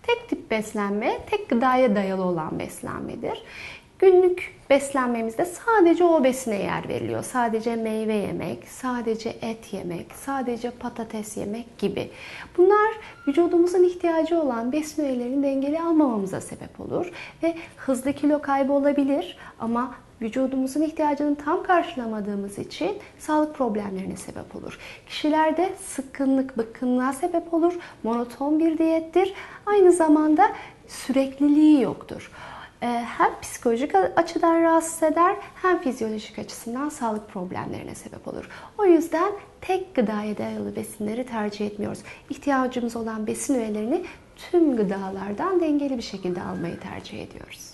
Tek tip beslenme, tek gıdaya dayalı olan beslenmedir. Günlük beslenmemizde sadece o besine yer veriliyor. Sadece meyve yemek, sadece et yemek, sadece patates yemek gibi. Bunlar vücudumuzun ihtiyacı olan besin öğelerini dengeli almamamıza sebep olur. Ve hızlı kilo kaybı olabilir ama vücudumuzun ihtiyacını tam karşılamadığımız için sağlık problemlerine sebep olur. Kişilerde sıkkınlık, bıkkınlığa sebep olur. Monoton bir diyettir. Aynı zamanda sürekliliği yoktur. Hem psikolojik açıdan rahatsız eder hem fizyolojik açısından sağlık problemlerine sebep olur. O yüzden tek gıdaya dayalı besinleri tercih etmiyoruz. İhtiyacımız olan besin öğelerini tüm gıdalardan dengeli bir şekilde almayı tercih ediyoruz.